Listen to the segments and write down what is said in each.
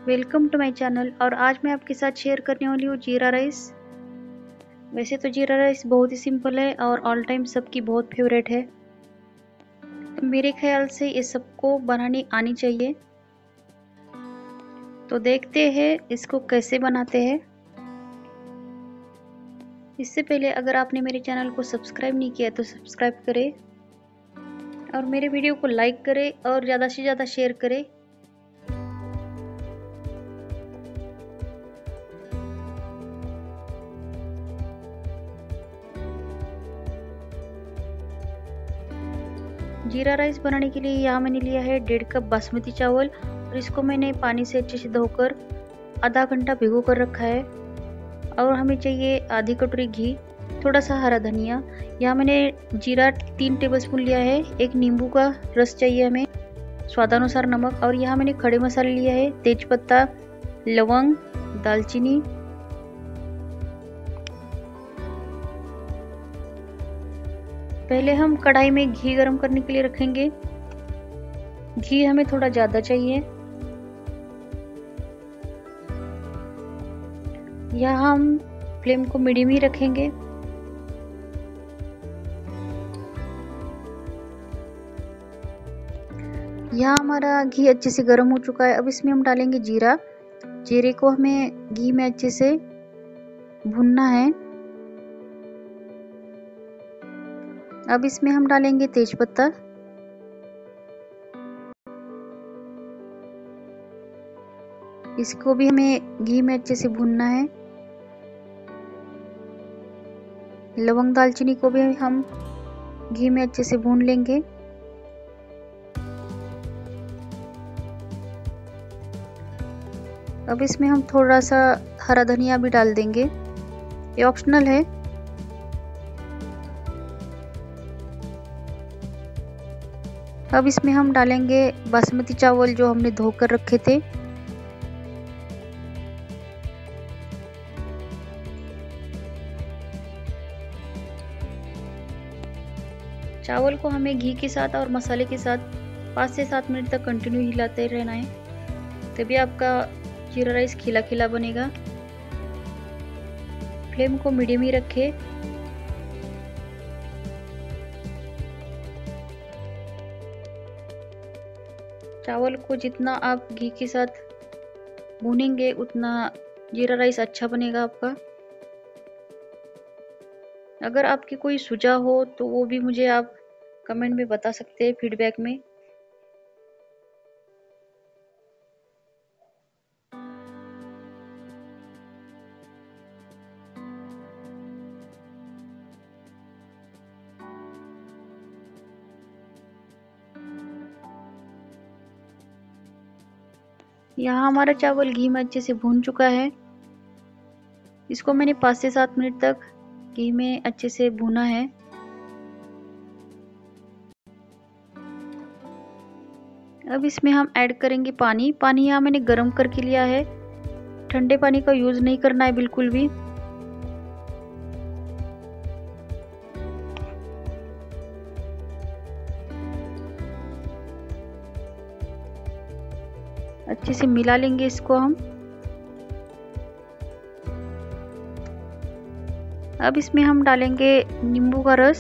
Welcome to my channel. और आज मैं आपके साथ शेयर करने वाली हूँ जीरा राइस। वैसे तो जीरा राइस बहुत ही सिंपल है और ऑल टाइम सबकी बहुत फेवरेट है। तो मेरे ख्याल से ये सबको बनानी आनी चाहिए। तो देखते हैं इसको कैसे बनाते हैं। इससे पहले अगर आपने मेरे चैनल को सब्सक्राइब नहीं किया तो सब्सक्राइब करें और मेरे वीडियो को लाइक करें और ज़्यादा से ज़्यादा शेयर करें। जीरा राइस बनाने के लिए यहाँ मैंने लिया है 1.5 कप बासमती चावल और इसको मैंने पानी से अच्छे से धोकर आधा घंटा भिगो कर रखा है। और हमें चाहिए आधी कटोरी घी, थोड़ा सा हरा धनिया। यहाँ मैंने जीरा 3 टेबलस्पून लिया है, एक नींबू का रस चाहिए हमें, स्वादानुसार नमक। और यहाँ मैंने खड़े मसाले लिया है, तेजपत्ता, लवंग, दालचीनी। पहले हम कढ़ाई में घी गरम करने के लिए रखेंगे। घी हमें थोड़ा ज़्यादा चाहिए। यहाँ हम फ्लेम को मीडियम ही रखेंगे। यहाँ हमारा घी अच्छे से गर्म हो चुका है। अब इसमें हम डालेंगे जीरा। जीरे को हमें घी में अच्छे से भूनना है। अब इसमें हम डालेंगे तेजपत्ता। इसको भी हमें घी में अच्छे से भूनना है। लवंग, दालचीनी को भी हम घी में अच्छे से भून लेंगे। अब इसमें हम थोड़ा सा हरा धनिया भी डाल देंगे, ये ऑप्शनल है। अब इसमें हम डालेंगे बासमती चावल जो हमने धोकर रखे थे। चावल को हमें घी के साथ और मसाले के साथ 5 से 7 मिनट तक कंटिन्यू हिलाते रहना है, तभी आपका जीरा राइस खिला खिला बनेगा। फ्लेम को मीडियम ही रखें। चावल को जितना आप घी के साथ भूनेंगे उतना जीरा राइस अच्छा बनेगा आपका। अगर आपकी कोई सुझाव हो तो वो भी मुझे आप कमेंट में बता सकते हैं, फीडबैक में। यहाँ हमारा चावल घी में अच्छे से भून चुका है। इसको मैंने 5 से 7 मिनट तक घी में अच्छे से भूना है। अब इसमें हम ऐड करेंगे पानी। पानी यहाँ मैंने गर्म करके लिया है, ठंडे पानी का यूज नहीं करना है बिल्कुल भी। अच्छे से मिला लेंगे इसको हम। अब इसमें हम डालेंगे नींबू का रस,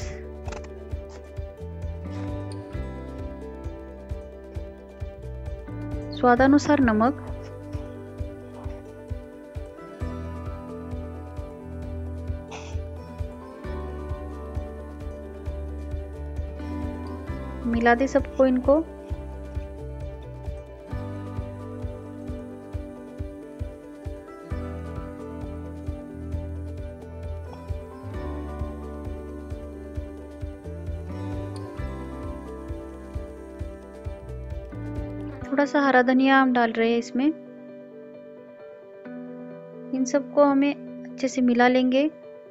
स्वादानुसार नमक, मिला दे सबको इनको। थोड़ा सा हरा धनिया हम डाल रहे हैं इसमें। इन सबको हमें अच्छे से मिला लेंगे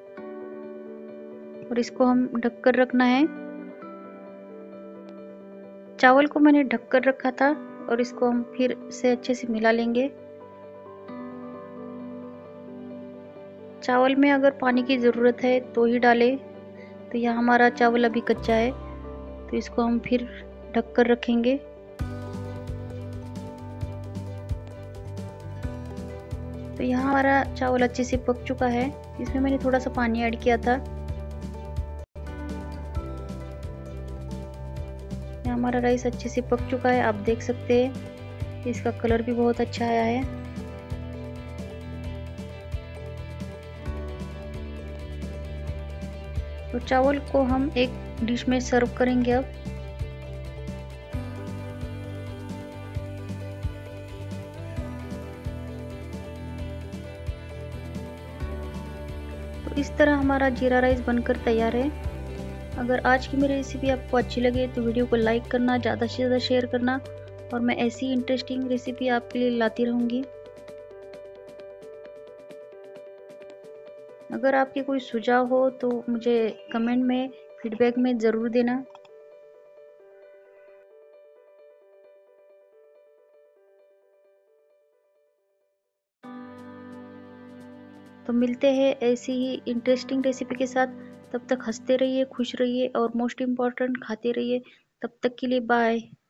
और इसको हम ढककर रखना है। चावल को मैंने ढककर रखा था और इसको हम फिर से अच्छे से मिला लेंगे। चावल में अगर पानी की ज़रूरत है तो ही डालें। तो यहाँ हमारा चावल अभी कच्चा है तो इसको हम फिर ढककर रखेंगे। तो यहाँ हमारा चावल अच्छे से पक चुका है। इसमें मैंने थोड़ा सा पानी ऐड किया था। यहाँ हमारा राइस अच्छे से पक चुका है, आप देख सकते हैं। इसका कलर भी बहुत अच्छा आया है। तो चावल को हम एक डिश में सर्व करेंगे अब। तो इस तरह हमारा जीरा राइस बनकर तैयार है। अगर आज की मेरी रेसिपी आपको अच्छी लगे तो वीडियो को लाइक करना, ज़्यादा से ज़्यादा शेयर करना, और मैं ऐसी इंटरेस्टिंग रेसिपी आपके लिए लाती रहूँगी। अगर आपके कोई सुझाव हो तो मुझे कमेंट में, फीडबैक में ज़रूर देना। तो मिलते हैं ऐसी ही इंटरेस्टिंग रेसिपी के साथ। तब तक हंसते रहिए, खुश रहिए और मोस्ट इम्पॉर्टेंट खाते रहिए। तब तक के लिए बाय।